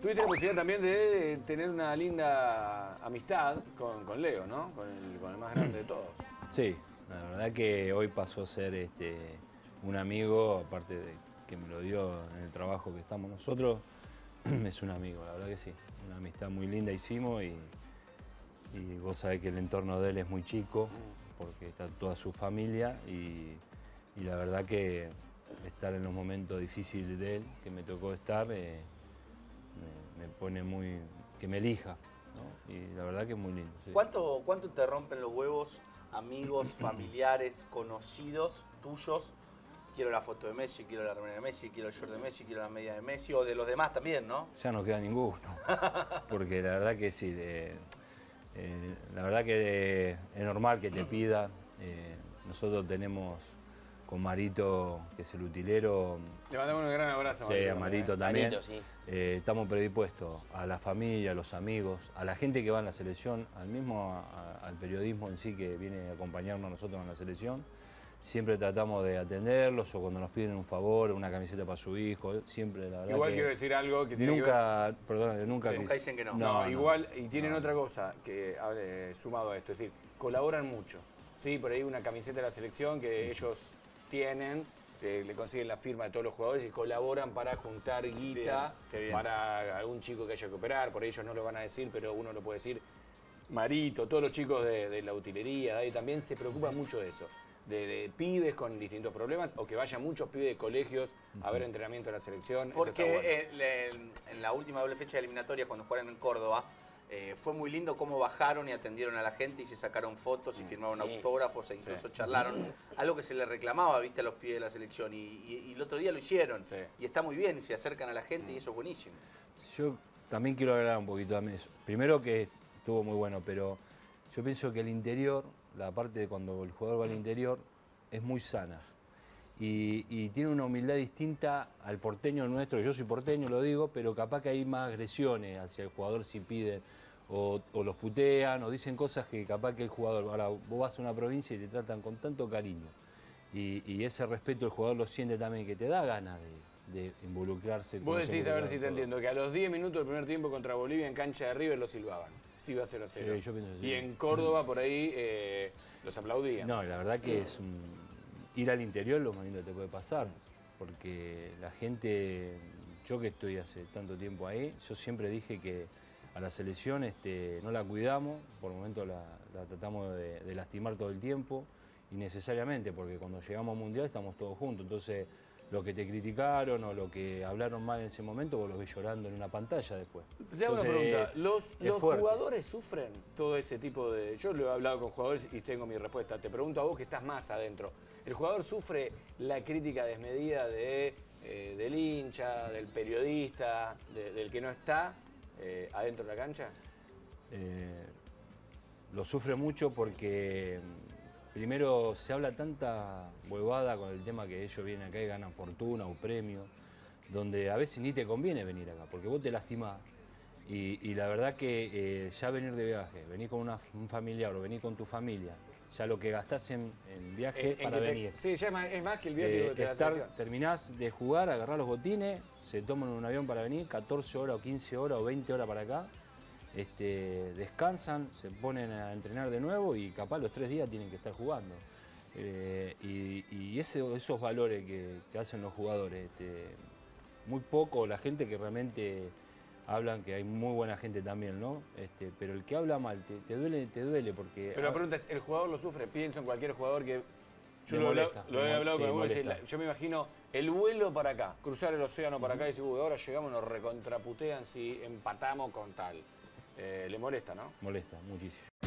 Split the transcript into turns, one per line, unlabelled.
Tuviste la posibilidad también de tener una linda amistad con Leo, ¿no? Con el más grande de todos.
Sí, la verdad que hoy pasó a ser un amigo, aparte de que me lo dio en el trabajo que estamos nosotros, es un amigo, la verdad que sí. Una amistad muy linda hicimos y vos sabés que el entorno de él es muy chico, porque está toda su familia y la verdad que estar en los momentos difíciles de él, que me tocó estar, me pone muy... que me elija, ¿no? Y la verdad que es muy lindo. Sí.
¿Cuánto te rompen los huevos amigos, familiares, conocidos tuyos? Quiero la foto de Messi, quiero la remera de Messi, quiero el short de Messi, quiero la media de Messi, o de los demás también, ¿no?
Ya no queda ninguno, porque la verdad que sí, la verdad que es normal que te pidan. Nosotros tenemos con Marito, que es el utilero.
Le mandamos un gran abrazo.
Sí, a Marito también.
Marito, sí.
Estamos predispuestos a la familia, a los amigos, a la gente que va en la selección, al periodismo en sí que viene a acompañarnos a nosotros en la selección. Siempre tratamos de atenderlos o cuando nos piden un favor, una camiseta para su hijo, siempre la verdad.
Igual
que
quiero decir algo que tiene
nunca, perdóname, nunca.
Sí, nunca dicen que no.
No, igual, y tienen otra cosa que sumado a esto, es decir, colaboran mucho. Sí, por ahí una camiseta de la selección que ellos tienen, le consiguen la firma de todos los jugadores y colaboran para juntar guita para algún chico que haya que operar, por ahí ellos no lo van a decir, pero uno lo puede decir. Marito, todos los chicos de la utilería, de ahí también se preocupan mucho de eso. De pibes con distintos problemas o que vayan muchos pibes de colegios a ver entrenamiento de la selección.
Porque en la última doble fecha de eliminatoria, cuando jugaron en Córdoba, fue muy lindo cómo bajaron y atendieron a la gente y se sacaron fotos y firmaron autógrafos e incluso charlaron. Algo que se le reclamaba, viste, a los pibes de la selección y el otro día lo hicieron.
Sí.
Y está muy bien, se acercan a la gente y eso es buenísimo.
Yo también quiero hablar un poquito de eso. Primero que estuvo muy bueno, pero yo pienso que el interior, la parte de cuando el jugador va al interior, es muy sana. Y tiene una humildad distinta al porteño nuestro. Yo soy porteño, lo digo, pero capaz que hay más agresiones hacia el jugador si piden, o los putean, o dicen cosas que capaz que el jugador... Ahora, vos vas a una provincia y te tratan con tanto cariño. Y ese respeto el jugador lo siente también, que te da ganas de involucrarse.
Vos decís, a ver si te entiendo, que a los 10 minutos del primer tiempo contra Bolivia en cancha de River lo silbaban. Sí, iba 0-0.
Sí, yo pienso que sí.
Y en Córdoba por ahí los aplaudían.
No, la verdad que es ir al interior lo más lindo que te puede pasar, porque la gente, yo que estoy hace tanto tiempo ahí, yo siempre dije que a la selección no la cuidamos, por momentos la tratamos de lastimar todo el tiempo, innecesariamente, porque cuando llegamos al Mundial estamos todos juntos, entonces lo que te criticaron o lo que hablaron mal en ese momento, vos los ves llorando en una pantalla después.
Te hago una pregunta, ¿los
fuerte.
jugadores sufren todo ese tipo de...? Yo lo he hablado con jugadores y tengo mi respuesta. Te pregunto a vos que estás más adentro. ¿El jugador sufre la crítica desmedida del hincha, del periodista, del que no está adentro de la cancha?
Lo sufre mucho porque primero se habla tanta huevada con el tema que ellos vienen acá y ganan fortuna o premios, donde a veces ni te conviene venir acá, porque vos te lastimás. Y la verdad que ya venir de viaje, venir con un familiar o venir con tu familia, ya lo que gastás en viaje para venir.
Sí, ya es más que el viaje de la selección.
Terminás de jugar, agarrás los botines, se toman un avión para venir, 14 horas o 15 horas o 20 horas para acá, descansan, se ponen a entrenar de nuevo y capaz los 3 días tienen que estar jugando. Y esos valores que hacen los jugadores, muy poco la gente que realmente hablan, que hay muy buena gente también, ¿no? Pero el que habla mal, te duele porque...
Pero la pregunta es, ¿el jugador lo sufre? Pienso en cualquier jugador que... Yo lo he hablado con algunos, yo me imagino el vuelo para acá, cruzar el océano para acá y decir, uy, ahora llegamos, nos recontraputean si empatamos con tal. Le molesta, ¿no?
Molesta muchísimo.